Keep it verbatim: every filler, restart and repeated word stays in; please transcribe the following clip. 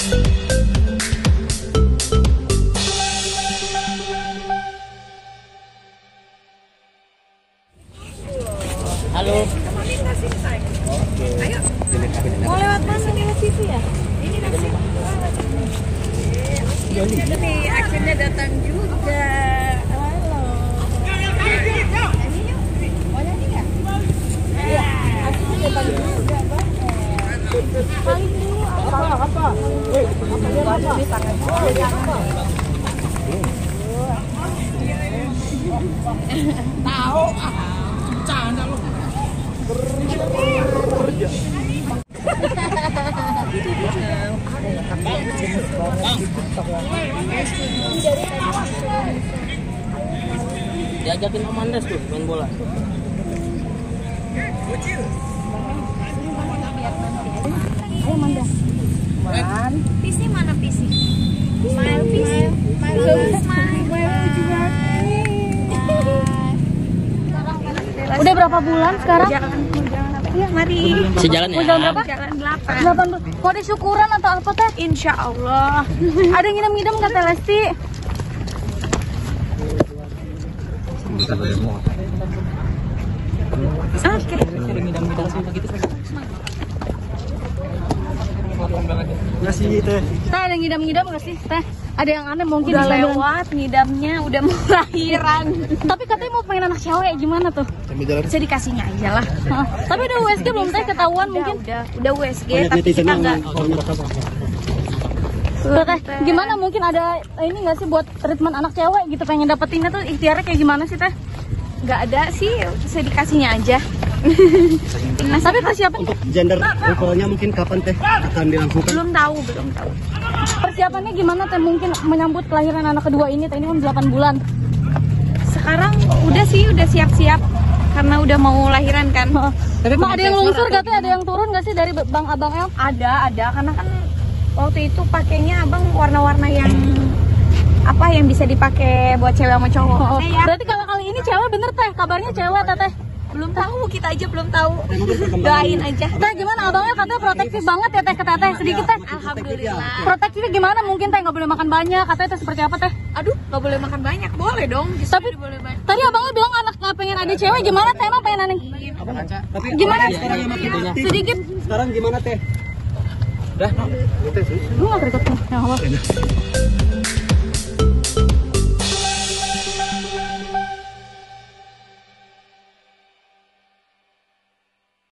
Halo. Oke. Ayo. Mau lewat mana nih T V ya? Ini nasi. Jadi nih akhirnya datang juga. Halo. Mau nyanyi nggak? Iya. Akhirnya datang juga bang. Paling dulu apa? Apa? Eh, apa apa? Ini tangan. Oh, apa? Tahu ah. Canda lu. Diajakin Om Andes tuh main bola. Ayo Manda. Man. Pisi mana Pisi? Smile Pisi. Smile Smile. Udah berapa bulan sekarang? Iya, mari. Sejalan ya? Mau jalan berapa? Jalan delapan. delapan bulan. Mau ada syukuran atau apa teh? Insya Allah. Ada yang ngidam-ngidam nggak Teh Lesti? Oke. Ngasih teh. Teh ada yang ngidam-ngidam nggak sih? Teh ada yang aneh mungkin Udah bisa bilang. lewat ngidamnya, udah mau lahiran. Tapi katanya mau pengen anak cewek gimana tuh? Bisa dikasihnya aja lah. Hah. Tapi udah U S G belum Teh ketahuan mungkin? Udah, udah U S G tapi kita nggak. Tuh, Teh, gimana mungkin ada ini nggak sih buat treatment anak cewek gitu pengen dapetinnya tuh ikhtiarnya kayak gimana sih Teh? Nggak ada sih, bisa dikasihnya aja. Nah, tapi persiapan Untuk gender revealnya mungkin kapan teh akan dilakukan? Belum tahu, belum tahu. persiapannya gimana Teh mungkin menyambut kelahiran anak kedua ini Teh, ini kan delapan bulan. Sekarang udah sih, udah siap-siap karena udah mau lahiran kan. Tapi ada yang lungsur gak Teh? Ada yang turun gak sih dari Bang Abang El? Ada, ada karena kan waktu itu pakainya abang warna-warna yang apa yang bisa dipakai buat cewek sama cowok. Oh, Eh, ya. berarti kalau kali ini cewek bener Teh, kabarnya cewek Teh Teh. Belum tahu, kita aja belum tahu. Doain aja. Teh gimana abangnya katanya protektif banget ya Teh ke Teteh sedikit Teh. Alhamdulillah. Protektifnya gimana mungkin Teh nggak boleh makan banyak katanya Teh seperti apa Teh? Aduh, nggak boleh makan banyak, boleh dong. Justru Tapi boleh banyak. tadi abangnya bilang anak nggak pengen ada cewek gimana Teh emang pengen anak? Tapi Gimana? sekarang yang makin Sedikit. sekarang gimana teh? Dah, Lu nggak berikut tuh. Ya Allah.